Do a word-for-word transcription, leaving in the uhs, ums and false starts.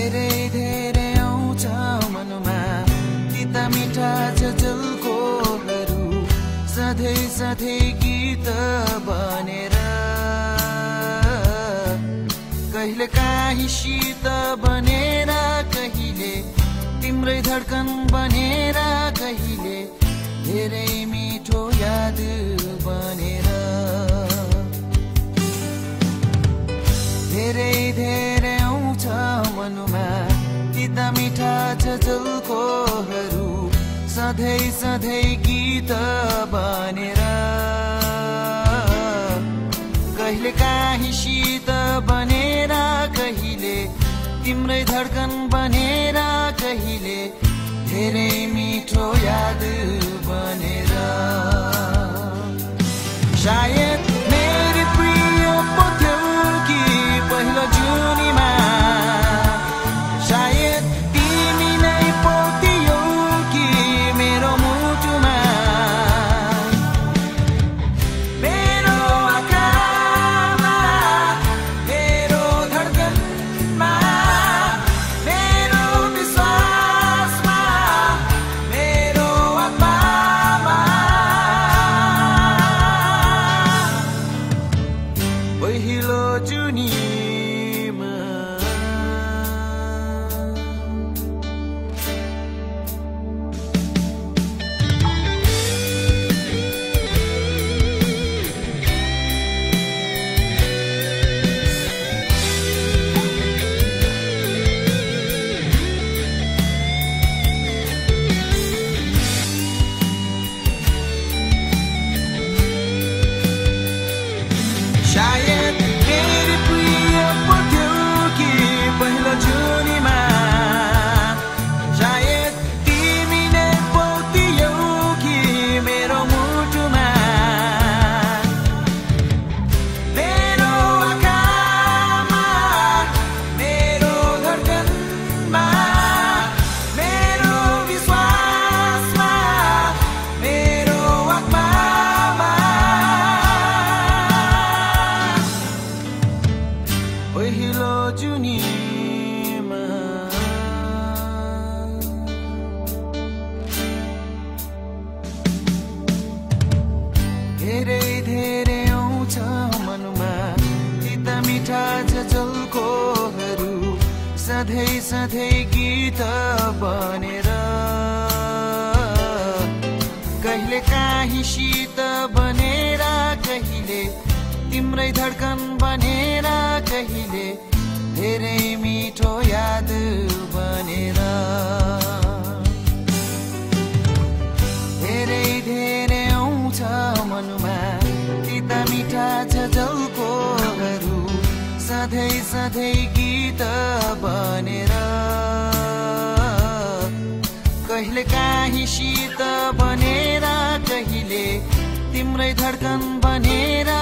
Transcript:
धेरै धेरै आउँछ मनमा तिता मिठा झलकोहरू सधैँ सधैँ गीत बनेर कहिले काहीँ शीत बनेर कहिले तिम्रै धड्कन बनेर कहिले धेरै मिठो याद बनेर धेरै धेरै आउँछ मनमा तिता मिठा झलकोहरू सधैँ सधैँ गीत बनेर कहिले काहीँ शीत बनेर कहिले तिम्रै धड्कन बनेर कहिले धेरै मिठो याद बनेर सायद मेरी प्रिय पो थियौ कि पहिलो जुनीमा सायद तिमी नै पो थियौ कि मेरो मुटुमा मेरो आँखामा मेरो धड्कनमा मेरो विश्वासमा मेरो आत्मामा पहिलो जुनीमा सायद मेरी प्रिय पो थियौ कि पहिलो जुनीमा सायद तिमी नै पो थियौ कि मेरो मुटुमा मेरो आँखामा मेरो धड्कनमा मेरो विश्वासमा मेरो आत्मामा पहिलो जुनीमा धेरै धेरै आउँछ मनमा तिता मिठा झलकोहरू सधैँ सधैँ गीत बनेर कहिले काहीँ शीत बनेर कहिले तिम्रै धड्कन बनेर कहिले धेरै मिठो याद बनेर धेरै धेरै आउँछ मनमा तिता मिठा झलकोहरू सधैँ सधैँ गीत बनेर कहिले काहीँ शीत बनेर कहिले तिम्रै धड्कन बनेर